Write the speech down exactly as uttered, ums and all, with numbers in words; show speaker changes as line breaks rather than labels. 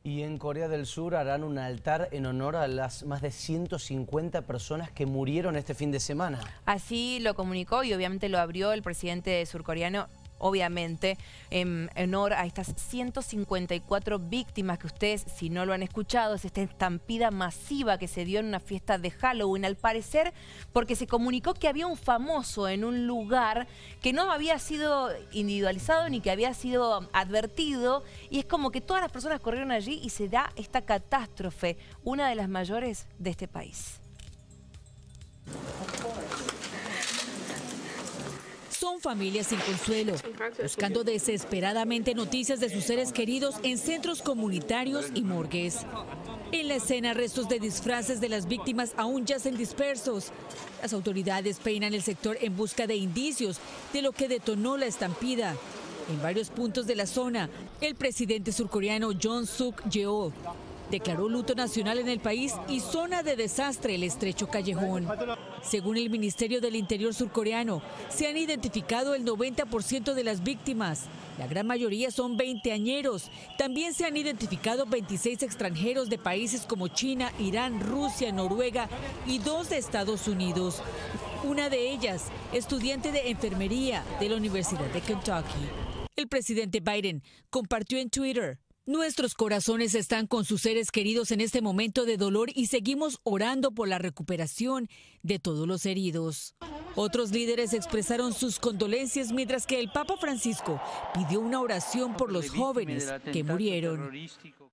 Y en Corea del Sur harán un altar en honor a las más de ciento cincuenta personas que murieron este fin de semana.
Así lo comunicó y obviamente lo abrió el presidente surcoreano, obviamente en honor a estas ciento cincuenta y cuatro víctimas que ustedes, si no lo han escuchado, es esta estampida masiva que se dio en una fiesta de Halloween, al parecer porque se comunicó que había un famoso en un lugar que no había sido individualizado ni que había sido advertido, y es como que todas las personas corrieron allí y se da esta catástrofe, una de las mayores de este país.
Son familias sin consuelo, buscando desesperadamente noticias de sus seres queridos en centros comunitarios y morgues. En la escena, restos de disfraces de las víctimas aún yacen dispersos. Las autoridades peinan el sector en busca de indicios de lo que detonó la estampida. En varios puntos de la zona, el presidente surcoreano Yoon Suk Yeol declaró luto nacional en el país y zona de desastre el estrecho callejón. Según el Ministerio del Interior surcoreano, se han identificado el noventa por ciento de las víctimas. La gran mayoría son veinteañeros. También se han identificado veintiséis extranjeros de países como China, Irán, Rusia, Noruega y dos de Estados Unidos. Una de ellas, estudiante de enfermería de la Universidad de Kentucky. El presidente Biden compartió en Twitter: nuestros corazones están con sus seres queridos en este momento de dolor y seguimos orando por la recuperación de todos los heridos. Otros líderes expresaron sus condolencias, mientras que el Papa Francisco pidió una oración por los jóvenes que murieron.